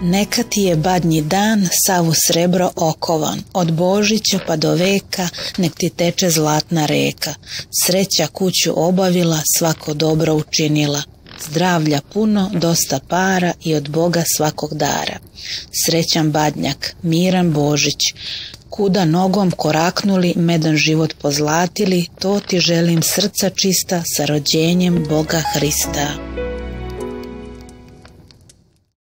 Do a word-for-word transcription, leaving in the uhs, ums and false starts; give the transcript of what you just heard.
Neka ti je badnji dan sav u srebro okovan, od Božića pa do veka nek ti teče zlatna reka. Sreća kuću obavila, svako dobro učinila. Zdravlja puno, dosta para i od Boga svakog dara. Srećan badnjak, miran Božić, kuda nogom koraknuli, medan život pozlatili, to ti želim srca čista sa rođenjem Boga Hrista.